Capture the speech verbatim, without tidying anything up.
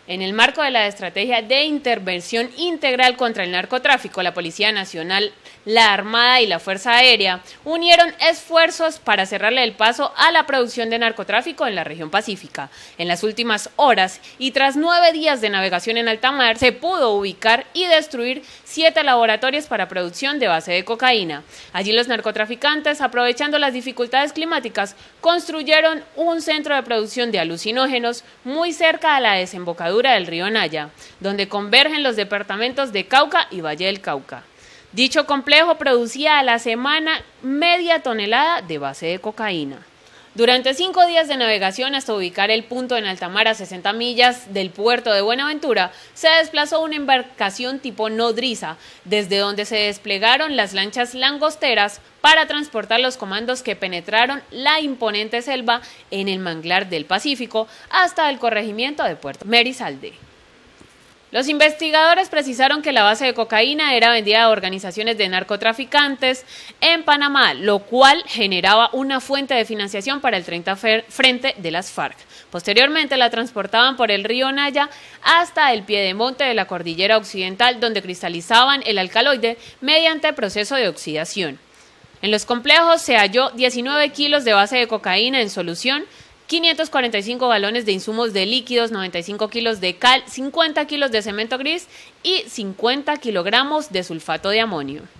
En el marco de la estrategia de intervención integral contra el narcotráfico, la Policía Nacional, la Armada y la Fuerza Aérea unieron esfuerzos para cerrarle el paso a la producción de narcotráfico en la región pacífica. En las últimas horas y tras nueve días de navegación en alta mar, se pudo ubicar y destruir siete laboratorios para producción de base de cocaína. Allí los narcotraficantes, aprovechando las dificultades climáticas, construyeron un centro de producción de alucinógenos muy cerca a la desembocadura del río Naya, donde convergen los departamentos de Cauca y Valle del Cauca. Dicho complejo producía a la semana media tonelada de base de cocaína. Durante cinco días de navegación hasta ubicar el punto en alta mar a sesenta millas del puerto de Buenaventura, se desplazó una embarcación tipo nodriza, desde donde se desplegaron las lanchas langosteras para transportar los comandos que penetraron la imponente selva en el manglar del Pacífico hasta el corregimiento de Puerto Merizalde. Los investigadores precisaron que la base de cocaína era vendida a organizaciones de narcotraficantes en Panamá, lo cual generaba una fuente de financiación para el treinta Frente de las FARC. Posteriormente la transportaban por el río Naya hasta el piedemonte de la cordillera occidental, donde cristalizaban el alcaloide mediante proceso de oxidación. En los complejos se halló diecinueve kilos de base de cocaína en solución, quinientos cuarenta y cinco galones de insumos de líquidos, noventa y cinco kilos de cal, cincuenta kilos de cemento gris y cincuenta kilogramos de sulfato de amonio.